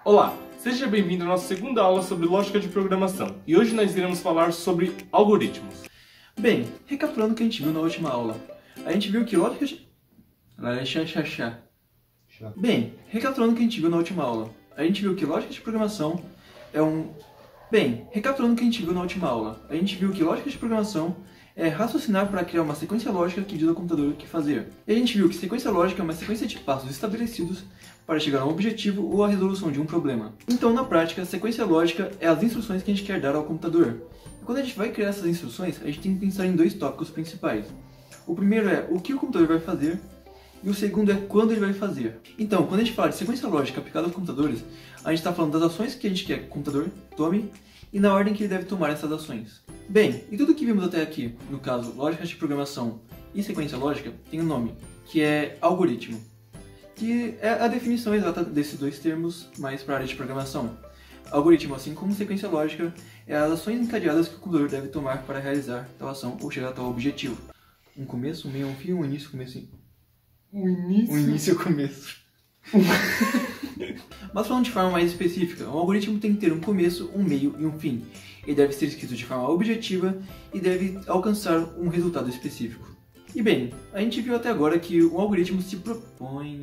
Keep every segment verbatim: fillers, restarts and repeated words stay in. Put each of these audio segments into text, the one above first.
Olá, seja bem-vindo à nossa segunda aula sobre lógica de programação. E hoje nós iremos falar sobre algoritmos. Bem, recapitulando o que a gente viu na última aula. A gente viu que lógica de... Bem, recapitulando o que a gente viu na última aula. A gente viu que lógica de programação é um... Bem, recapitulando o que a gente viu na última aula. A gente viu que lógica de programação é raciocinar para criar uma sequência lógica que diz ao computador o que fazer. E a gente viu que sequência lógica é uma sequência de passos estabelecidos para chegar a um objetivo ou a resolução de um problema. Então, na prática, sequência lógica é as instruções que a gente quer dar ao computador. E quando a gente vai criar essas instruções, a gente tem que pensar em dois tópicos principais. O primeiro é o que o computador vai fazer, e o segundo é quando ele vai fazer. Então, quando a gente fala de sequência lógica aplicada aos computadores, a gente está falando das ações que a gente quer que o computador tome e na ordem que ele deve tomar essas ações. Bem, e tudo que vimos até aqui, no caso, lógica de programação e sequência lógica, tem um nome, que é algoritmo, que é a definição exata desses dois termos, mais para a área de programação. Algoritmo, assim como sequência lógica, é as ações encadeadas que o computador deve tomar para realizar tal ação ou chegar a tal objetivo. Um começo, um meio, um fim, um início, começo e... O início? Um início e começo. Mas falando de forma mais específica, um algoritmo tem que ter um começo, um meio e um fim. Ele deve ser escrito de forma objetiva e deve alcançar um resultado específico. E bem, a gente viu até agora que um algoritmo se propõe...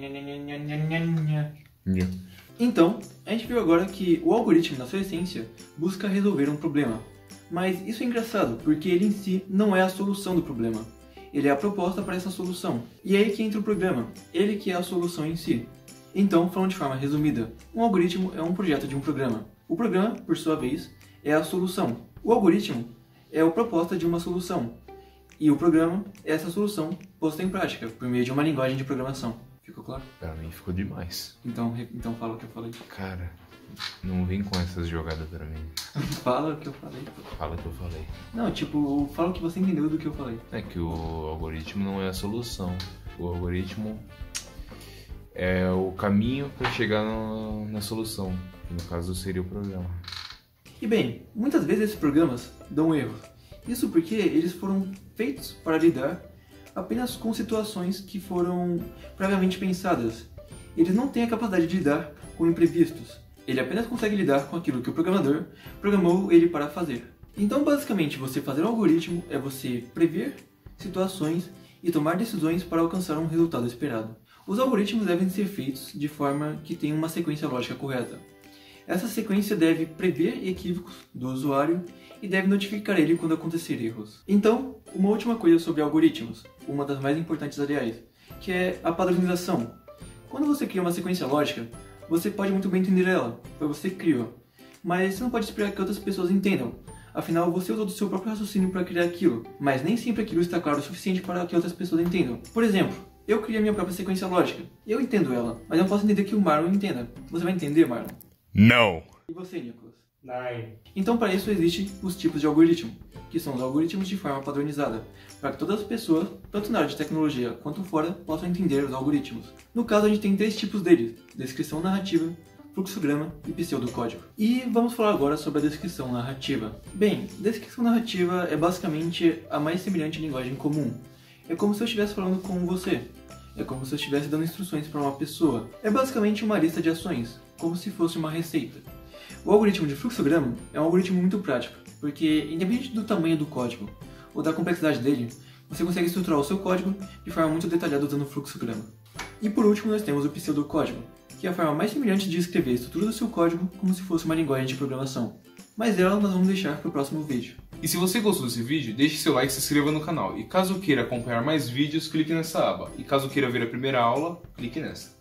Então, a gente viu agora que o algoritmo, na sua essência, busca resolver um problema. Mas isso é engraçado, porque ele em si não é a solução do problema. Ele é a proposta para essa solução. E é aí que entra o programa, ele que é a solução em si. Então, falando de forma resumida, um algoritmo é um projeto de um programa. O programa, por sua vez, é a solução. O algoritmo é a proposta de uma solução. E o programa é essa solução posta em prática, por meio de uma linguagem de programação. Ficou claro? Pra mim ficou demais. Então, então fala o que eu falei. Cara, não vem com essas jogadas pra mim. Fala o que eu falei. Fala o que eu falei. Não, tipo, fala o que você entendeu do que eu falei. É que o algoritmo não é a solução. O algoritmo é o caminho para chegar no, na solução. Que no caso seria o programa. E bem, muitas vezes esses programas dão erros. Isso porque eles foram feitos para lidar apenas com situações que foram previamente pensadas. Eles não têm a capacidade de lidar com imprevistos. Ele apenas consegue lidar com aquilo que o programador programou ele para fazer. Então, basicamente, você fazer um algoritmo é você prever situações e tomar decisões para alcançar um resultado esperado. Os algoritmos devem ser feitos de forma que tenha uma sequência lógica correta. Essa sequência deve prever equívocos do usuário e deve notificar ele quando acontecer erros. Então, uma última coisa sobre algoritmos, uma das mais importantes aliás, que é a padronização. Quando você cria uma sequência lógica, você pode muito bem entender ela, pois você criou, mas você não pode esperar que outras pessoas entendam. Afinal, você usou do seu próprio raciocínio para criar aquilo, mas nem sempre aquilo está claro o suficiente para que outras pessoas entendam. Por exemplo, eu criei a minha própria sequência lógica, eu entendo ela, mas eu não posso entender que o Marlon entenda. Você vai entender, Marlon? Não! E você, Nicolas? Nine. Então, para isso existem os tipos de algoritmo, que são os algoritmos de forma padronizada, para que todas as pessoas, tanto na área de tecnologia quanto fora, possam entender os algoritmos. No caso, a gente tem três tipos deles: descrição narrativa, fluxograma e pseudocódigo. E vamos falar agora sobre a descrição narrativa. Bem, descrição narrativa é basicamente a mais semelhante à linguagem comum. É como se eu estivesse falando com você. É como se eu estivesse dando instruções para uma pessoa. É basicamente uma lista de ações, como se fosse uma receita. O algoritmo de fluxograma é um algoritmo muito prático, porque independente do tamanho do código ou da complexidade dele, você consegue estruturar o seu código de forma muito detalhada usando o fluxograma. E por último nós temos o pseudocódigo, que é a forma mais semelhante de escrever a estrutura do seu código como se fosse uma linguagem de programação. Mas ela nós vamos deixar para o próximo vídeo. E se você gostou desse vídeo, deixe seu like e se inscreva no canal. E caso queira acompanhar mais vídeos, clique nessa aba. E caso queira ver a primeira aula, clique nessa.